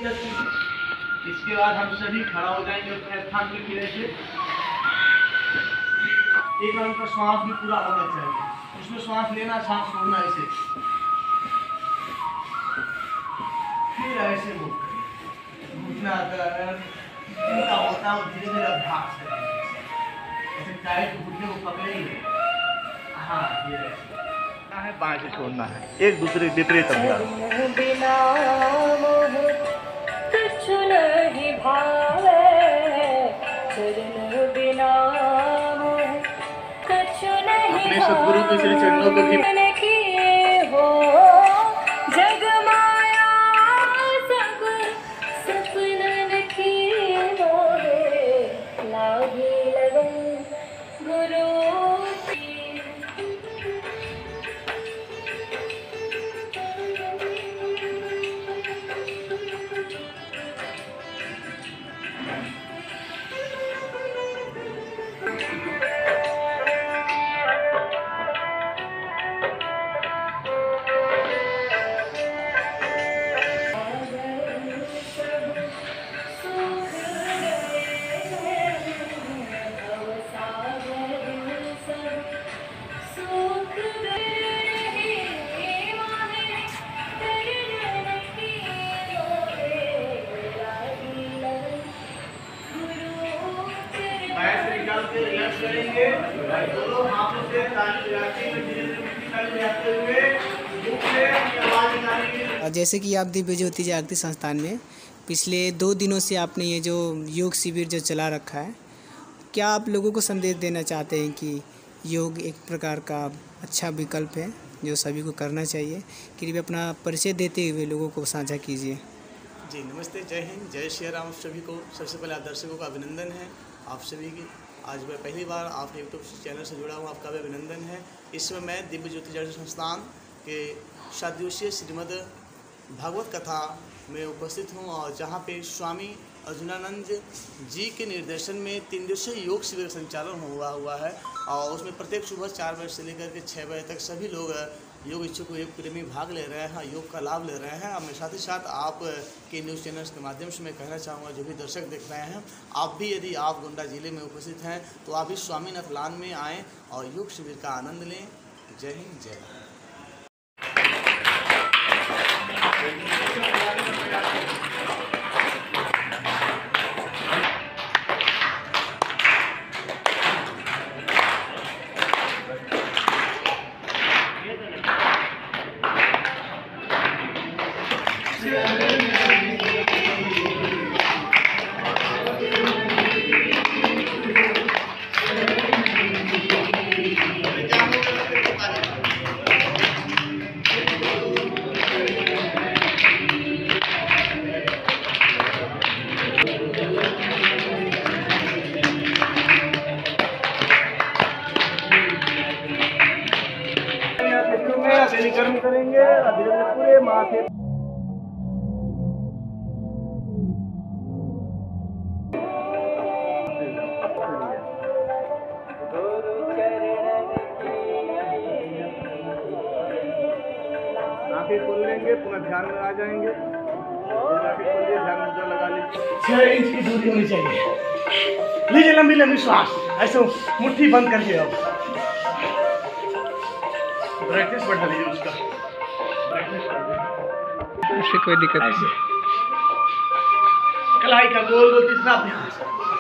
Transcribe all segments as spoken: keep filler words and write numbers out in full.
इसके बाद हम सभी खड़ा हो जाएंगे अपने स्थान पे फिर से। एक बार उनका श्वास भी पूरा होना चाहिए, उसमें श्वास लेना सांस छोड़ना ऐसे, फिर ऐसे मुख करें। घुटना दर्द जिनका होता है वो धीरे धीरे अभ्यास करें, ऐसे टाइट घुटने को पकड़ेंगे। हाँ ये है, बाएं से छोड़ना है, एक दूसरे के विपरीत अभ्यास। अपने सद्गुरु के श्री चरणों को भी करेंगे। दोनों हाथों से ताली बजाते हुए धीरे धीरे मिट्टी ताली बजाते हुए मुख से आवाज निकालेंगे। जैसे कि आप दिव्य ज्योति जागृति संस्थान में पिछले दो दिनों से आपने ये जो योग शिविर जो चला रखा है, क्या आप लोगों को संदेश देना चाहते हैं कि योग एक प्रकार का अच्छा विकल्प है जो सभी को करना चाहिए? कृपया अपना परिचय देते हुए लोगों को साझा कीजिए। जी नमस्ते, जय हिंद, जय श्री राम। सभी को सबसे पहले आप दर्शकों का अभिनंदन है। आप सभी की आज मैं पहली बार आपने यूट्यूब चैनल से जुड़ा हूँ, आपका भी अभिनंदन है। इस समय मैं दिव्य ज्योति जागृति संस्थान के सात दिवसीय श्रीमद् भागवत कथा में उपस्थित हूँ, और जहाँ पे स्वामी अर्जुनानंद जी के निर्देशन में तीन दिवसीय योग शिविर संचालन हुआ हुआ है, और उसमें प्रत्येक सुबह चार बजे से लेकर के छः बजे तक सभी लोग योग इच्छुक योग प्रेमी भाग ले रहे हैं, योग का लाभ ले रहे हैं। और मैं साथ ही साथ आप के न्यूज़ चैनल्स के माध्यम से मैं कहना चाहूँगा, जो भी दर्शक देख रहे हैं, आप भी यदि आप गोंडा जिले में उपस्थित हैं तो आप भी स्वामीनाथ लान में आएँ और योग शिविर का आनंद लें। जय हिंद, जय भारत। गर्म करेंगे पूरे माथे। आंखें खोल लेंगे, पुनः ध्यान में आ जाएंगे। आंखें खोलिए, ध्यान में लगा लीजिए। छह इंच की दूरी होनी चाहिए। लीजिए लंबी लंबी श्वास, ऐसे मुट्ठी बंद करिए। अब ब्राइटनेस बढ़ा लीजिए, उसका ब्राइटनेस कर दीजिए, उससे कोई दिक्कत नहीं। कलाई का गोल गोल तीसरा अभ्यास।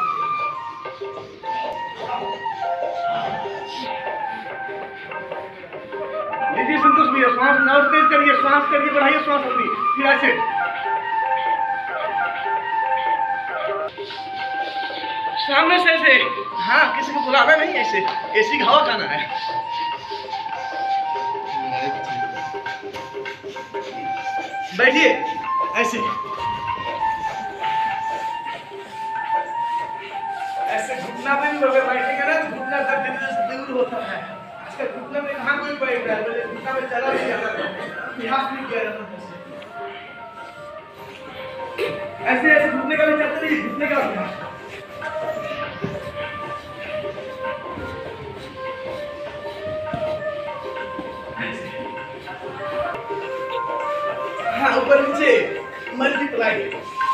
लीजिए संतोष भैया, श्वास और तेज करिए, श्वास करिए, बढ़ाइए श्वास अपनी, फिर ऐसे सामने से ऐसे। हाँ, किसी को बुलाना नहीं, ऐसे एसी का हवा खाना है। बैठिए ऐसे ऐसे घुटना पे भी अगर बैठेंगे ना तो घुटना दर्द दूर होता है। आजकल घुटना में कहाँ कोई बैठ रहा है, घुटना में चला नहीं जाता, अभ्यास नहीं किया जाता। ऐसे ऐसे घुटने का भी चलते रहिए, घुटने का अभ्यास। हाँ, ऊपर नीचे मल्टीप्लाई।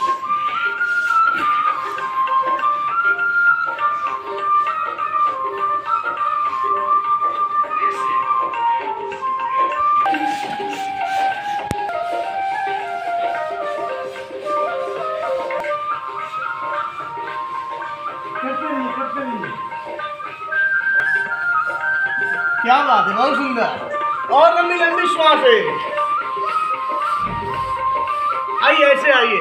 क्या बात है, बहुत सुंदर। और लंबी लंबी श्वास है। आइए, ऐसे आइए।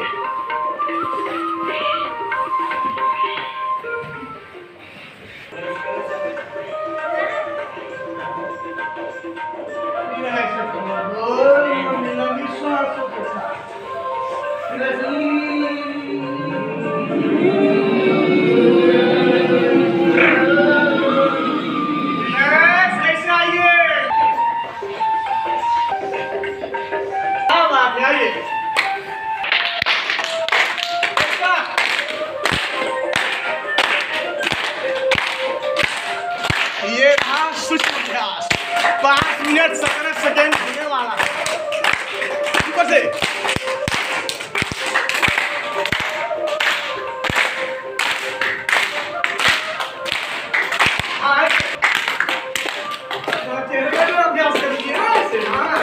लंबी लंबी श्वास के साथ। ये रहा सूक्ष्म अभ्यास, पाँच मिनट सत्रह सेकेंड होने वाला है। ऊपर से अभ्यास करिए ना ऐसे। हाँ,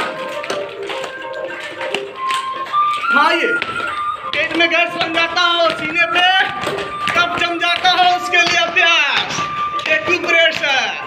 हाँ, ये पेट में गैस बन जाता हो, सीने पे कब जम जाता हो, उसके लिए अभ्यास एक्यूप्रेशर।